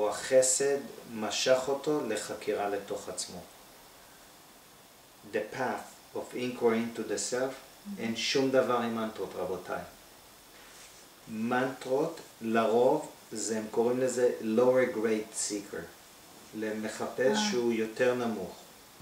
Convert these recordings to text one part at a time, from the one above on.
או החסד משך אותו לחקירה לתוך עצמו. The path of inquiry into the self, אין שום דבר עם מנטרות, רבותיי. מנטרות לרוב הם קוראים לזה lower grade seeker, למחפש שהוא יותר נמוך.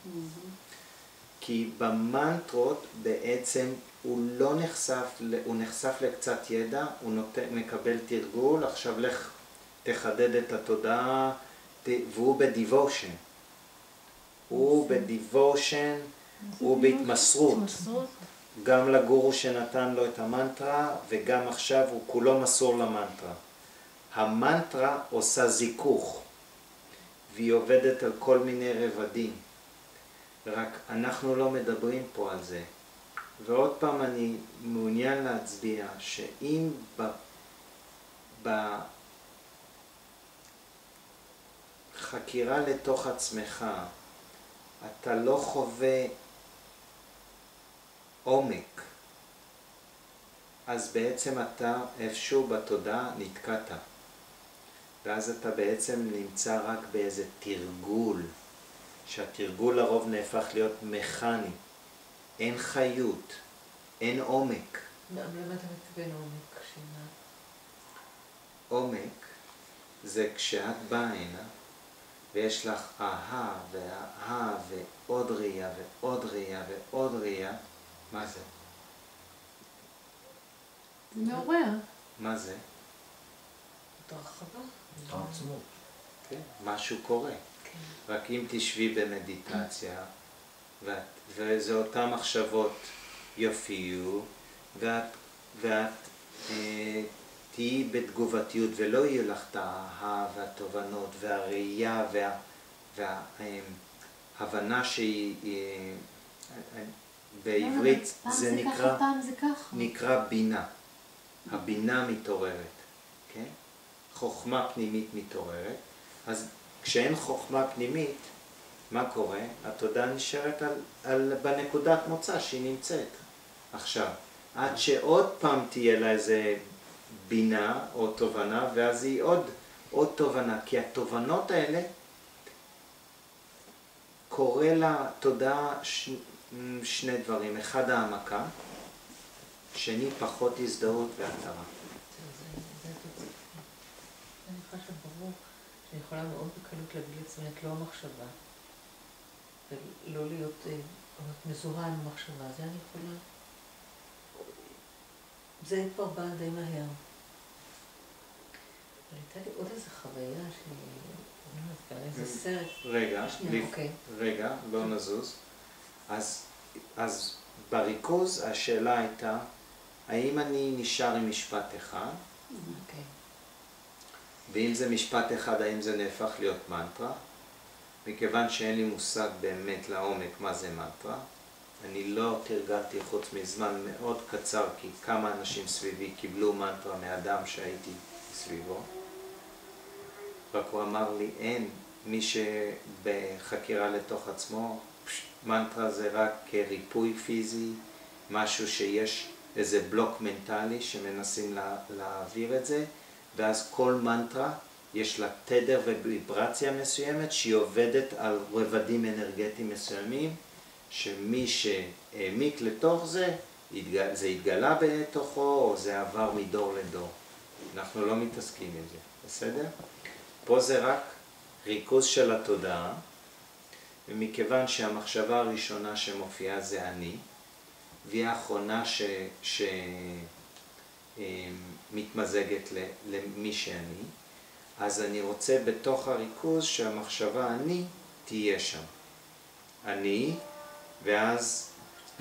כי במנטרות בעצם הוא לא הוא נחשף לקצת ידע, הוא מקבל תרגול, עכשיו לך תחדד את התודעה, והוא בדיבושן. הוא בדיבושן, הוא בהתמסרות. גם לגורו שנתן לו את המנטרה, וגם עכשיו הוא כולו מסור למנטרה. המנטרה עושה זיכוך, והיא עובדת על כל מיני רבדים. רק אנחנו לא מדברים פה על זה. ועוד פעם אני מעוניין להצביע שאם בחקירה לתוך עצמך אתה לא חווה עומק, אז בעצם אתה איפשהו בתודעה נתקעת. ואז אתה בעצם נמצא רק באיזה תרגול, שהתרגול לרוב נהפך להיות מכני. אין חיות, אין עומק. למה אתה מתכוון עומק? עומק זה כשאת באה הנה ויש לך אהה ואהה ועוד ראייה ועוד ראייה ועוד ראייה. מה זה? זה מעורר. מה זה? את הרחבה. העצמות. כן, משהו קורה. כן. רק אם תשבי במדיטציה, וזה אותם מחשבות יופיעו, ואת תהיי בתגובתיות, ולא יהיה לך את האהה והתובנות והראייה וההבנה שהיא, בעברית זה נקרא בינה. הבינה מתעוררת, כן? חוכמה פנימית מתעוררת. אז כשאין חוכמה פנימית, מה קורה? התודעה נשארת בנקודת מוצא שהיא נמצאת. עכשיו, עד שעוד פעם תהיה לה איזה בינה או תובנה, ואז היא עוד תובנה, כי התובנות האלה קורה לתודעה שני דברים. אחד, העמקה, שני, פחות הזדהות והתרה. אני חושבת ברור שאני יכולה מאוד בקלות להגיד לעצמי את לא המחשבה, ולא להיות מזוהה עם המחשבה. זה אני יכולה... זה כבר בא די מהר. אבל הייתה לי עוד איזו חוויה איזה סרט. רגע, לא נזוז. אז בריכוז השאלה הייתה, האם אני נשאר עם משפט אחד? אוקיי. ואם זה משפט אחד, האם זה נהפך להיות מנטרה? מכיוון שאין לי מושג באמת לעומק מה זה מנטרה, אני לא תרגלתי חוץ מזמן מאוד קצר, כי כמה אנשים סביבי קיבלו מנטרה מאדם שהייתי סביבו. רק הוא אמר לי, אין מי שבחקירה לתוך עצמו, מנטרה זה רק כריפוי פיזי, משהו שיש איזה בלוק מנטלי שמנסים להעביר את זה, ואז כל מנטרה יש לה תדר וויברציה מסוימת שהיא עובדת על רבדים אנרגטיים מסוימים, שמי שהעמיק לתוך זה, זה התגלה בתוכו או זה עבר מדור לדור. אנחנו לא מתעסקים עם זה, בסדר? פה זה רק ריכוז של התודעה, ומכיוון שהמחשבה הראשונה שמופיעה זה אני, והיא האחרונה שמתמזגת למי שאני, אז אני רוצה בתוך הריכוז שהמחשבה אני תהיה שם. אני, ואז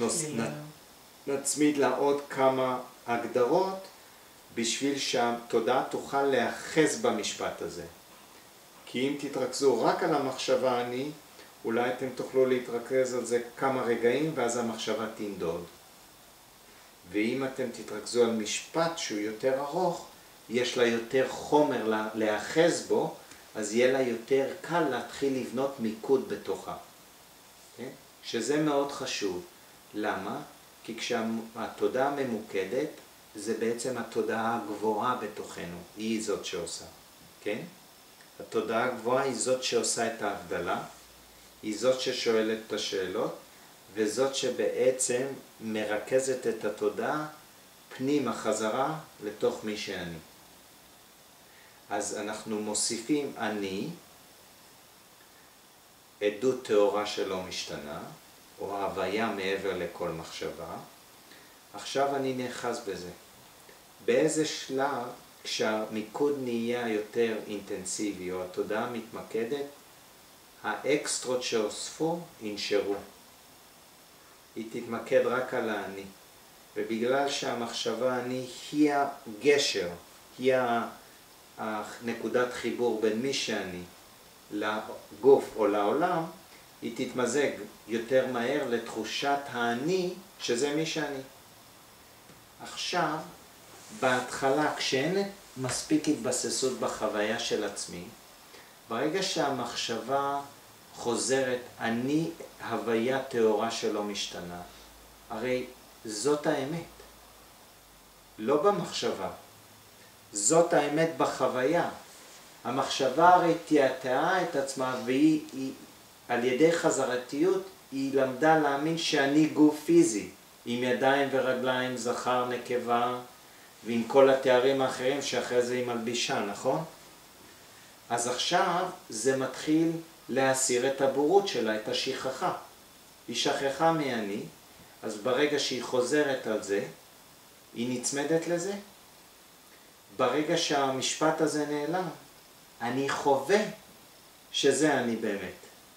נצמיד לה עוד כמה הגדרות בשביל שהתודעה תוכל להאחז במשפט הזה. כי אם תתרכזו רק על המחשבה אני, אולי אתם תוכלו להתרכז על זה כמה רגעים ואז המחשבה תנדוד. ואם אתם תתרכזו על משפט שהוא יותר ארוך, יש לה יותר חומר להאחז בו, אז יהיה לה יותר קל להתחיל לבנות מיקוד בתוכה. כן? שזה מאוד חשוב. למה? כי כשהתודעה ממוקדת, זה בעצם התודעה הגבוהה בתוכנו, היא זאת שעושה. כן? התודעה הגבוהה היא זאת שעושה את ההבדלה, היא זאת ששואלת את השאלות, וזאת שבעצם מרכזת את התודעה פנימה חזרה לתוך מי שאני. אז אנחנו מוסיפים אני, עדות תאורה שלא משתנה, או הוויה מעבר לכל מחשבה. עכשיו אני נאחז בזה. באיזה שלב, כשהמיקוד נהיה יותר אינטנסיבי, או התודעה מתמקדת, האקסטרות שאוספו ינשרו. היא תתמקד רק על האני. ובגלל שהמחשבה אני היא הגשר, היא הנקודת חיבור בין מי שאני לגוף או לעולם, היא תתמזג יותר מהר לתחושת האני, שזה מי שאני. עכשיו, בהתחלה, כשאין מספיק התבססות בחוויה של עצמי, ברגע שהמחשבה חוזרת, אני הוויה תאורה שלא משתנה, הרי זאת האמת, לא במחשבה, זאת האמת בחוויה. המחשבה הרי תיאטאה את עצמה, והיא על ידי חזרתיות, היא למדה להאמין שאני גוף פיזי, עם ידיים ורגליים, זכר, נקבה, ועם כל התארים האחרים שאחרי זה היא מלבישה, נכון? אז עכשיו זה מתחיל להסיר את הבורות שלה, את השכחה. היא שכחה מאני, אז ברגע שהיא חוזרת על זה, היא נצמדת לזה. ברגע שהמשפט הזה נעלם, אני חווה שזה אני באמת.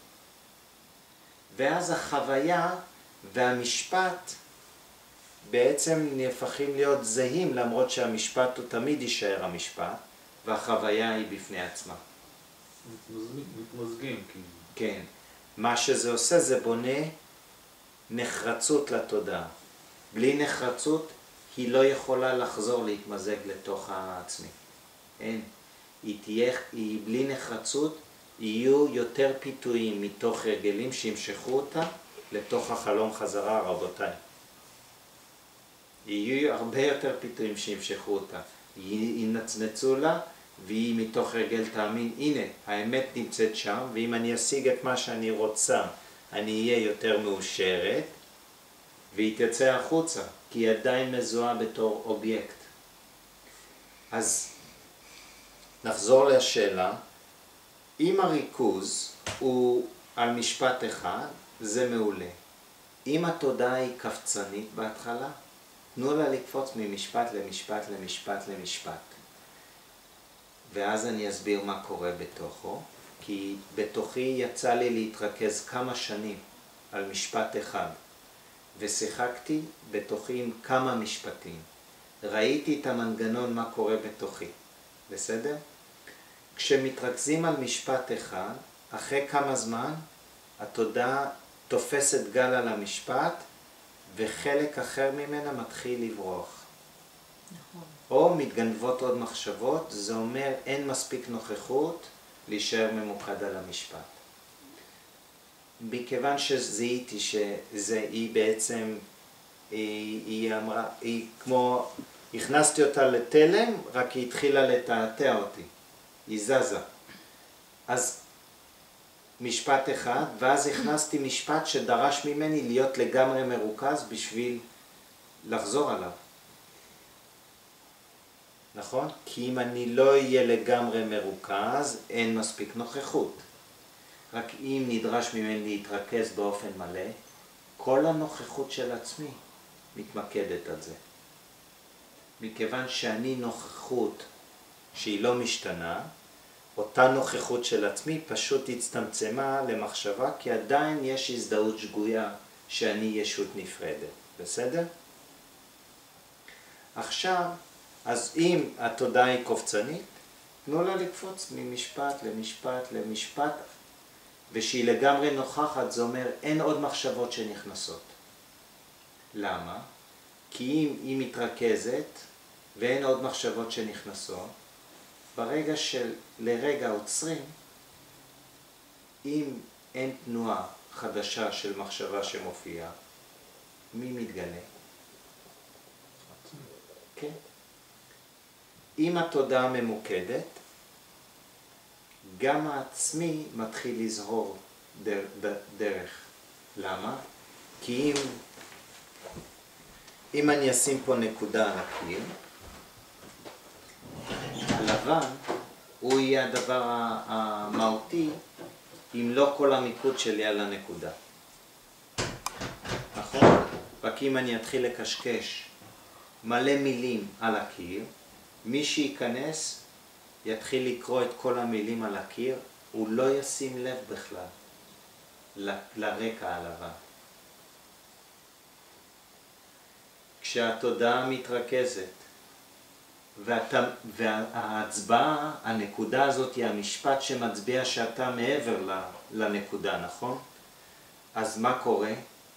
ואז החוויה והמשפט בעצם נהפכים להיות זהים, למרות שהמשפט הוא תמיד יישאר המשפט, והחוויה היא בפני עצמה. מתמוזגים כאילו. כן. מה שזה עושה זה בונה נחרצות לתודעה. בלי נחרצות היא לא יכולה לחזור להתמזג לתוך העצמי. אין. היא בלי נחרצות, יהיו יותר פיתויים מתוך רגלים שימשכו אותה לתוך החלום חזרה, רבותיי. יהיו הרבה יותר פיתויים שימשכו אותה. ינצנצו לה, והיא מתוך רגל תאמין, הנה, האמת נמצאת שם, ואם אני אשיג את מה שאני רוצה, אני אהיה יותר מאושרת, והיא תצא החוצה, כי היא עדיין מזוהה בתור אובייקט. אז נחזור לשאלה, אם הריכוז הוא על משפט אחד, זה מעולה. אם התודעה היא קפצנית בהתחלה, תנו לה לקפוץ ממשפט למשפט למשפט למשפט. ואז אני אסביר מה קורה בתוכו, כי בתוכי יצא לי להתרכז כמה שנים על משפט אחד, ושיחקתי בתוכי עם כמה משפטים. ראיתי את המנגנון מה קורה בתוכי, בסדר? כשמתרכזים על משפט אחד, אחרי כמה זמן התודעה תופסת גל על המשפט, וחלק אחר ממנה מתחיל לברוח. נכון. או מתגנבות עוד מחשבות, זה אומר אין מספיק נוכחות להישאר ממוקד על המשפט. מכיוון שזיהיתי שהיא בעצם, היא אמרה, היא כמו, הכנסתי אותה לתלם, רק היא התחילה לתעתע אותי. היא זזה. אז משפט אחד, ואז הכנסתי משפט שדרש ממני להיות לגמרי מרוכז בשביל לחזור עליו. נכון? כי אם אני לא אהיה לגמרי מרוכז, אין מספיק נוכחות. רק אם נדרש ממני להתרכז באופן מלא, כל הנוכחות של עצמי מתמקדת על זה. מכיוון שאני נוכחות שהיא לא משתנה, אותה נוכחות של עצמי פשוט הצטמצמה למחשבה, כי עדיין יש הזדהות שגויה שאני ישות נפרדת. בסדר? עכשיו, אז אם התודעה היא קופצנית, תנו לה לקפוץ ממשפט למשפט למשפט, ושהיא לגמרי נוכחת, זה אומר אין עוד מחשבות שנכנסות. למה? כי אם היא מתרכזת ואין עוד מחשבות שנכנסות, ברגע שלרגע עוצרים, אם אין תנועה חדשה של מחשבה שמופיעה, מי מתגלה? כן. אם התודעה ממוקדת, גם העצמי מתחיל לזהור דרך. למה? כי אם אני אשים פה נקודה על הקיר, הלבן הוא יהיה הדבר המהותי אם לא כל המיקוד שלי על הנקודה. נכון? רק אם אני אתחיל לקשקש מלא מילים על הקיר, מי שייכנס יתחיל לקרוא את כל המילים על הקיר, הוא לא ישים לב בכלל לרקע הלבן. כשהתודעה מתרכזת וההצבעה, הנקודה הזאת היא המשפט שמצביע שאתה מעבר לנקודה, נכון? אז מה קורה?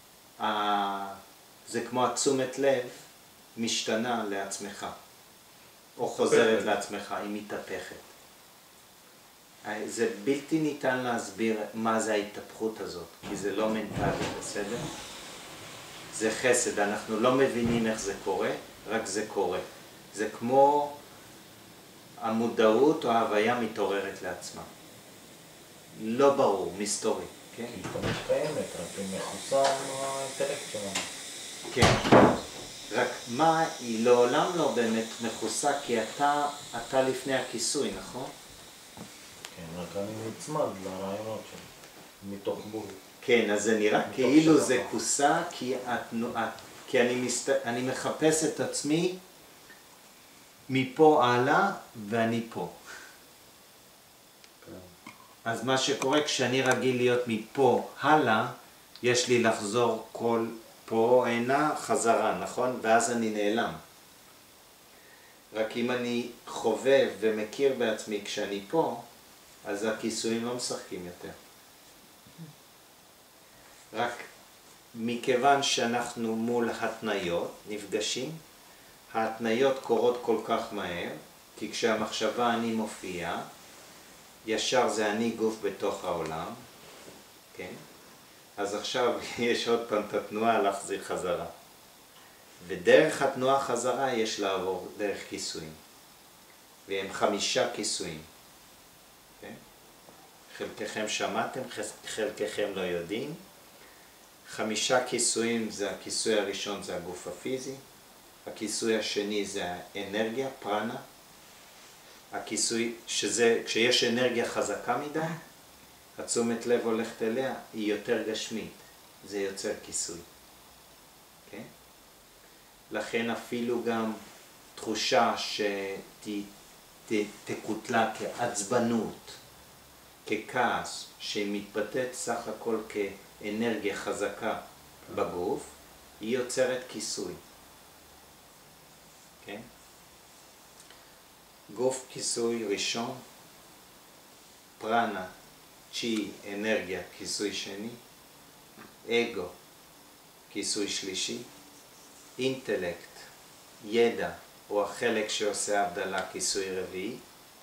זה כמו התשומת לב משתנה לעצמך, או חוזרת לעצמך, היא מתהפכת. זה בלתי ניתן להסביר מה זה ההתהפכות הזאת, כי זה לא מנטלי, בסדר? זה חסד, אנחנו לא מבינים איך זה קורה, רק זה קורה. זה כמו המודעות או ההוויה מתעוררת לעצמה. לא ברור, מסתורי, כן? היא תמיד קיימת, רק היא מכוסה האינטלקט שלנו. כן, רק מה, היא לעולם לא באמת מכוסה, כי אתה לפני הכיסוי, נכון? כן, רק אני נצמד לרעיונות שלי, מתוך בול. כן, אז זה נראה כאילו זה כוסה, כי אני מחפש את עצמי מפה הלאה ואני פה. אז מה שקורה כשאני רגיל להיות מפה הלאה, יש לי לחזור כל פה הנה חזרה, נכון? ואז אני נעלם. רק אם אני חובב ומכיר בעצמי כשאני פה, אז הכיסויים לא משחקים יותר. רק מכיוון שאנחנו מול התניות נפגשים, ההתניות קורות כל כך מהר, כי כשהמחשבה אני מופיע, ישר זה אני גוף בתוך העולם, כן? אז עכשיו יש עוד פעם את התנועה להחזיר חזרה. ודרך התנועה חזרה יש לעבור דרך כיסויים. והם 5 כיסויים. כן? חלקכם שמעתם, חלקכם לא יודעים. 5 כיסויים, זה הכיסוי הראשון זה הגוף הפיזי. הכיסוי השני זה האנרגיה, פרנה. הכיסוי, כשיש אנרגיה חזקה מדי, התשומת לב הולכת אליה, היא יותר גשמית. זה יוצר כיסוי. כן? לכן אפילו גם תחושה שתקוטלה כעצבנות, ככעס, שמתבטאת סך הכל כאנרגיה חזקה בגוף, היא יוצרת כיסוי. כן? גוף כיסוי ראשון, פרנה, צ'י, אנרגיה, כיסוי שני, אגו, כיסוי שלישי, אינטלקט, ידע, או החלק שעושה הבדלה, כיסוי רביעי,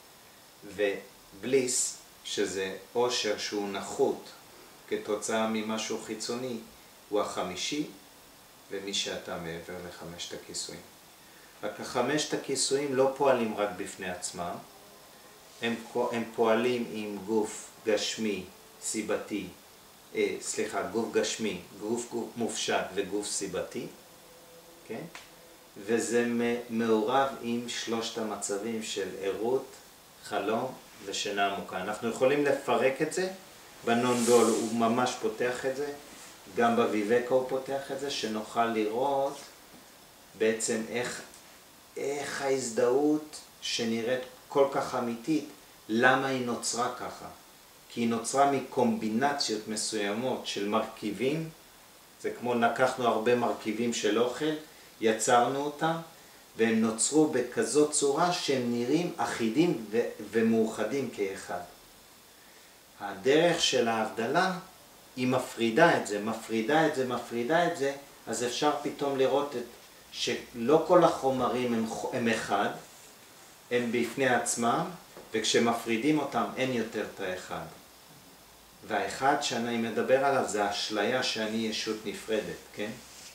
ובליס, שזה עושר שהוא נחות כתוצאה ממשהו חיצוני, הוא החמישי, ומי שאתה מעבר ל5 הכיסויים. רק 5 הכיסויים לא פועלים רק בפני עצמם, הם פועלים עם גוף גשמי, סיבתי, גוף גשמי, גוף מופשט וגוף סיבתי, כן? וזה מעורב עם 3 המצבים של ערות, חלום ושינה עמוקה. אנחנו יכולים לפרק את זה, בנונדול הוא ממש פותח את זה, גם בוויבקה הוא פותח את זה, שנוכל לראות בעצם איך ההזדהות שנראית כל כך אמיתית, למה היא נוצרה ככה? כי היא נוצרה מקומבינציות מסוימות של מרכיבים, זה כמו לקחנו הרבה מרכיבים של אוכל, יצרנו אותם, והם נוצרו בכזאת צורה שהם נראים אחידים ומאוחדים כאחד. הדרך של ההבדלה היא מפרידה את זה, אז אפשר פתאום לראות שלא כל החומרים הם אחד, הם בפני עצמם, וכשמפרידים אותם אין יותר את האחד. והאחד שאני מדבר עליו זה האשליה שאני ישות נפרדת, כן?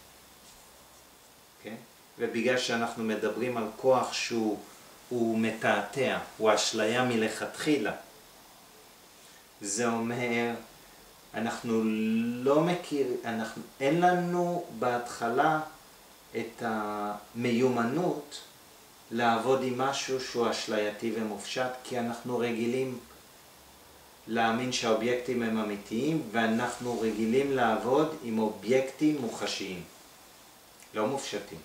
כן? ובגלל שאנחנו מדברים על כוח שהוא מתעתע, הוא אשליה מלכתחילה, זה אומר, אנחנו לא מכירים, אין לנו בהתחלה את המיומנות לעבוד עם משהו שהוא אשלייתי ומופשט, כי אנחנו רגילים להאמין שהאובייקטים הם אמיתיים, ואנחנו רגילים לעבוד עם אובייקטים מוחשיים, לא מופשטים.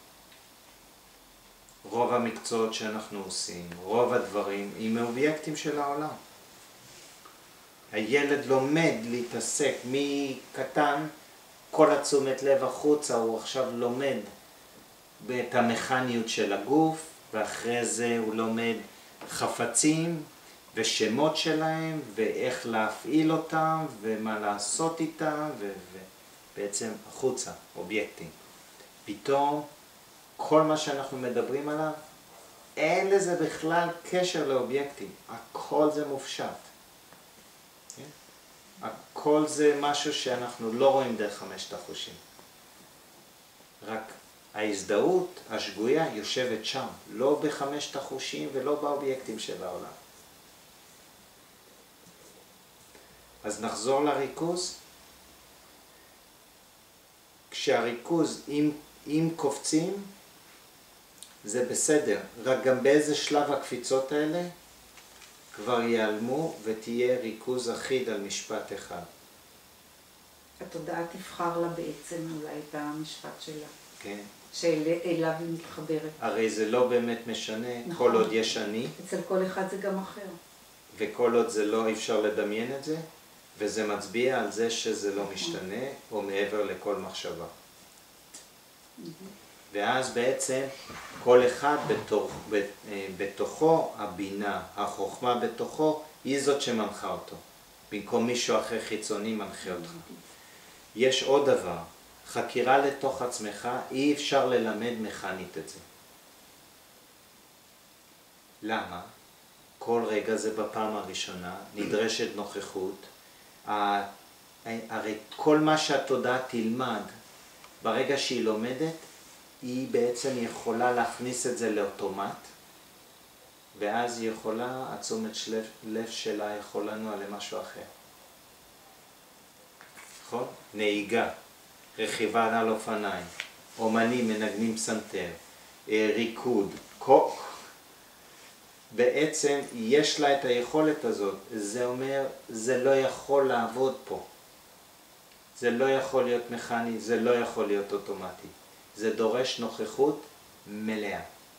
רוב המקצועות שאנחנו עושים, רוב הדברים, עם אובייקטים של העולם. הילד לומד להתעסק מקטן, כל התשומת לב החוצה, הוא עכשיו לומד את המכניות של הגוף, ואחרי זה הוא לומד חפצים ושמות שלהם, ואיך להפעיל אותם, ומה לעשות איתם, ובעצם החוצה, אובייקטים. פתאום כל מה שאנחנו מדברים עליו, אין לזה בכלל קשר לאובייקטים, הכל זה מופשט. הכל זה משהו שאנחנו לא רואים דרך 5 החושים. רק ההזדהות השגויה יושבת שם, לא ב5 החושים ולא באובייקטים של העולם. אז נחזור לריכוז. כשהריכוז, אם קופצים, זה בסדר, רק גם באיזה שלב הקפיצות האלה כבר ייעלמו ותהיה ריכוז אחיד על משפט אחד. התודעה תבחר לה בעצם אולי את המשפט שלה. כן. שאליו היא מתחברת. הרי זה לא באמת משנה, נכון. כל עוד יש אני. אצל כל אחד זה גם אחר. וכל עוד זה לא, אפשר לדמיין את זה, וזה מצביע על זה שזה לא משתנה, או מעבר לכל מחשבה. ואז בעצם כל אחד בתוכו, הבינה, החוכמה בתוכו, היא זאת שמנחה אותו. במקום מישהו אחר חיצוני מנחה אותך. יש עוד דבר, חקירה לתוך עצמך, אי אפשר ללמד מכנית את זה. למה? כל רגע זה בפעם הראשונה, נדרשת נוכחות. הרי כל מה שהתודעה תלמד, ברגע שהיא לומדת, היא בעצם יכולה להכניס את זה לאוטומט, ואז היא יכולה, התשומת לב שלה יכולה לנוע למשהו אחר. נכון? נהיגה, רכיבה על אופניים, אומנים מנגנים פסנתר, ריקוד, בעצם יש לה את היכולת הזאת. זה אומר, זה לא יכול לעבוד פה. זה לא יכול להיות מכני, זה לא יכול להיות אוטומטי. זה דורש נוכחות מלאה.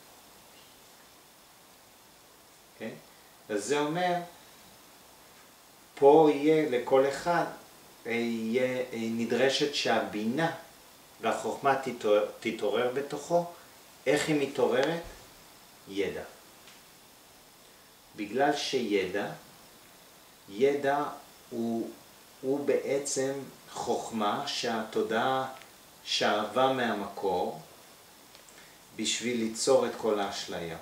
כן? אז זה אומר, פה יהיה לכל אחד, יהיה נדרשת שהבינה והחוכמה תתעורר בתוכו. איך היא מתעוררת? ידע. בגלל ידע הוא בעצם חוכמה שהתודעה שאבה מהמקור בשביל ליצור את כל האשליה.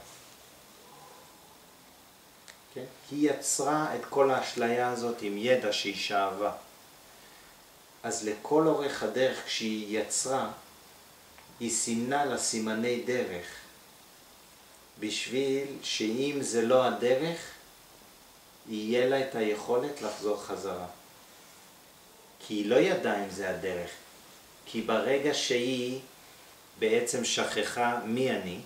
כן? היא יצרה את כל האשליה הזאת עם ידע שהיא שאבה. אז לכל אורך הדרך כשהיא יצרה, היא סימנה לה סימני דרך, בשביל שאם זה לא הדרך, יהיה לה את היכולת לחזור חזרה. כי היא לא ידעה אם זה הדרך. כי ברגע שהיא בעצם שכחה מי אני,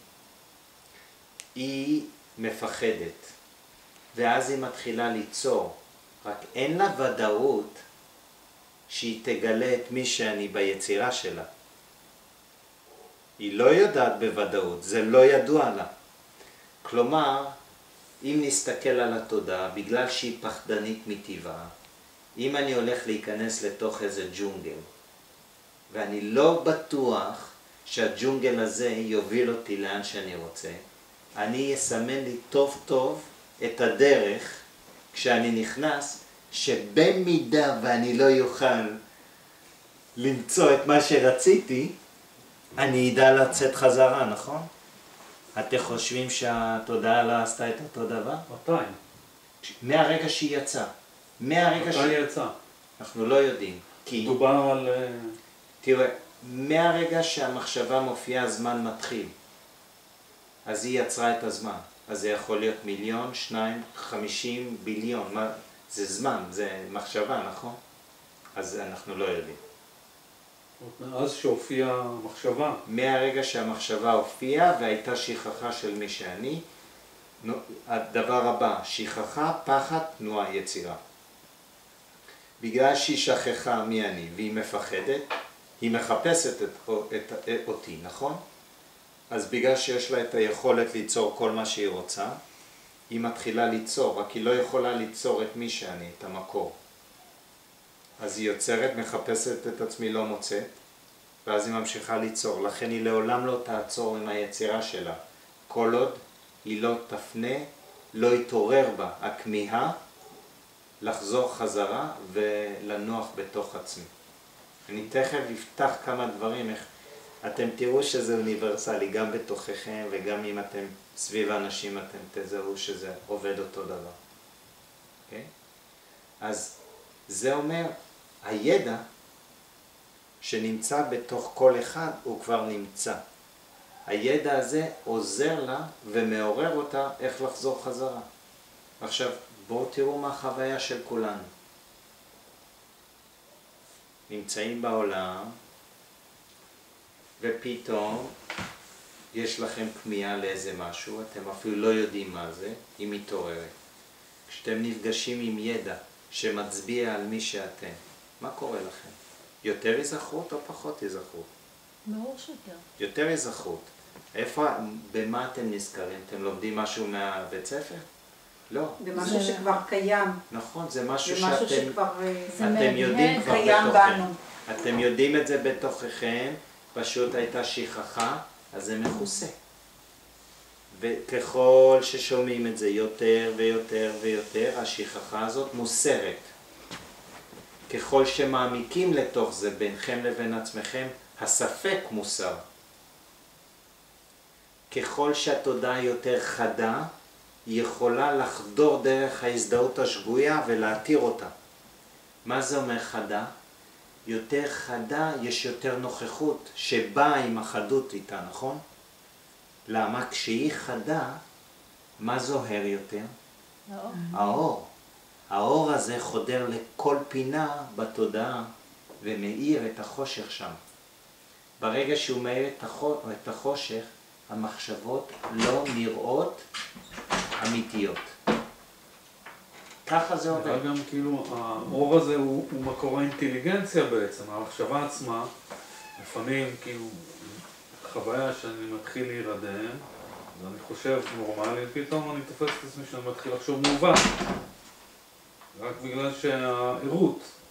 היא מפחדת. ואז היא מתחילה ליצור. רק אין לה ודאות שהיא תגלה את מי שאני ביצירה שלה. היא לא יודעת בוודאות, זה לא ידוע לה. כלומר, אם נסתכל על התודעה, בגלל שהיא פחדנית מטבעה, אם אני הולך להיכנס לתוך איזה ג'ונגל, ואני לא בטוח שהג'ונגל הזה יוביל אותי לאן שאני רוצה, אני אסמן לי טוב טוב את הדרך כשאני נכנס, שבמידה ואני לא יוכל למצוא את מה שרציתי, אני אדע לצאת חזרה, נכון? אתם חושבים שהתודעה לא עשתה את אותו דבר? מתי? מהרגע שהיא יצאה. מתי היא יצאה? אנחנו לא יודעים. כי... דובר על... תראה, מהרגע שהמחשבה מופיעה, הזמן מתחיל. אז היא יצרה את הזמן. אז זה יכול להיות 1,000,000, 2,000,000, 50 ביליון. זה זמן, זה מחשבה, נכון? אז אנחנו לא יודעים. מאז שהופיעה המחשבה. מהרגע שהמחשבה הופיעה והייתה שכחה של מי שאני, הדבר הבא, שכחה, פחד, תנועה, יצירה. בגלל שהיא שכחה מי אני והיא מפחדת, היא מחפשת אותי, נכון? אז בגלל שיש לה את היכולת ליצור כל מה שהיא רוצה, היא מתחילה ליצור, רק היא לא יכולה ליצור את מי שאני, את המקור. אז היא יוצרת, מחפשת את עצמי, לא מוצאת, ואז היא ממשיכה ליצור. לכן היא לעולם לא תעצור עם היצירה שלה. כל עוד היא לא תפנה, לא יתעורר בה הכמיהה, לחזור חזרה ולנוח בתוך עצמי. אני תכף אפתח כמה דברים, איך אתם תראו שזה אוניברסלי, גם בתוככם וגם אם אתם סביב האנשים אתם תזהו שזה עובד אותו דבר. Okay? אז זה אומר, הידע שנמצא בתוך כל אחד הוא כבר נמצא. הידע הזה עוזר לה ומעורר אותה איך לחזור חזרה. עכשיו בואו תראו מה החוויה של כולנו. נמצאים בעולם ופתאום יש לכם כמיהה לאיזה משהו, אתם אפילו לא יודעים מה זה, היא מתעוררת. כשאתם נפגשים עם ידע שמצביע על מי שאתם, מה קורה לכם? יותר היזכרות או פחות היזכרות? ברור שיותר. יותר היזכרות. איפה, במה אתם נזכרים? אתם לומדים משהו מהבית ספר? לא. זה משהו שכבר קיים. נכון, זה משהו זה משהו שכבר אתם יודעים כבר קיים בנו. אתם יודעים את זה בתוככם, פשוט הייתה שכחה, אז זה מכוסה. וככל ששומעים את זה יותר ויותר ויותר, השכחה הזאת מוסרת. ככל שמעמיקים לתוך זה בינכם לבין עצמכם, הספק מוסר. ככל שהתודעה יותר חדה, היא יכולה לחדור דרך ההזדהות השגויה ולהתיר אותה. מה זה אומר חדה? יותר חדה, יש יותר נוכחות שבאה עם החדות איתה, נכון? למה? כשהיא חדה, מה זוהר יותר? האור. האור הזה חודר לכל פינה בתודעה ומאיר את החושך שם. ברגע שהוא מאיר את החושך, המחשבות לא נראות אמיתיות. ככה זה עובד. אבל גם כאילו האור הזה הוא מקור האינטליגנציה בעצם, המחשבה עצמה, לפעמים כאילו חוויה שאני מתחיל להירדם, ואני חושב נורמלי, פתאום אני תופס את עצמי שאני מתחיל לחשוב מעוות. רק בגלל שהעירות